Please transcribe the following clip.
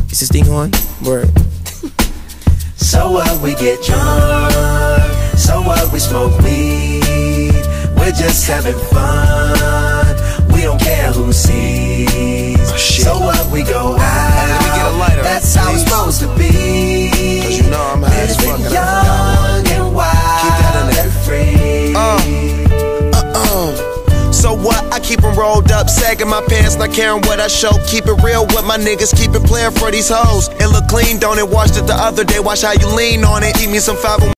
Is this thing on? Word. So what, we get drunk. So what, we smoke weed. We're just having fun. We don't care who sees. So what, we go out. Let me get a lighter, that's how it's supposed to be. Cause you know I'm high as fuck. Living young and wild. Keep that in there. And free. So what? I keep them rolled up, sagging my pants, not caring what I show. Keep it real with my niggas, keep it playing for these hoes. It look clean, don't it? Washed it the other day, watch how you lean on it. Eat me some 5